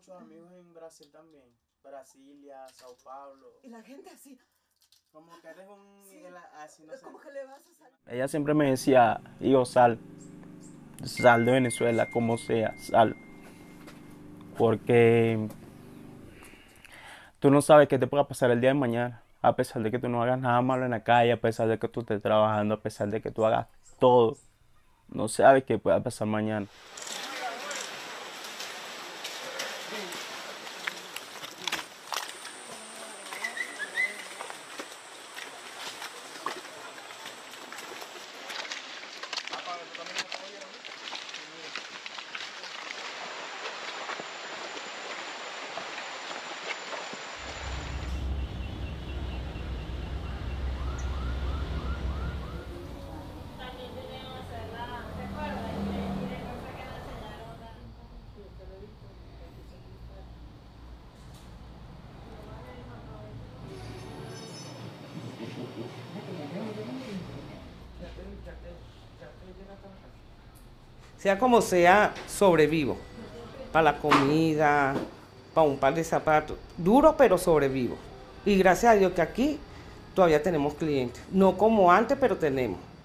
muchos amigos en Brasil también. Brasilia, Sao Paulo. Y la gente así. Como que eres un Miguel así, no sé. ¿Cómo que le vas a salir? Ella siempre me decía, hijo, sal de Venezuela, como sea, sal. Porque tú no sabes qué te pueda pasar el día de mañana. A pesar de que tú no hagas nada malo en la calle, a pesar de que tú estés trabajando, a pesar de que tú hagas todo. No sabes qué pueda pasar mañana. Sea como sea, sobrevivo. Para la comida, para un par de zapatos. Duro, pero sobrevivo. Y gracias a Dios que aquí todavía tenemos clientes. No como antes, pero tenemos.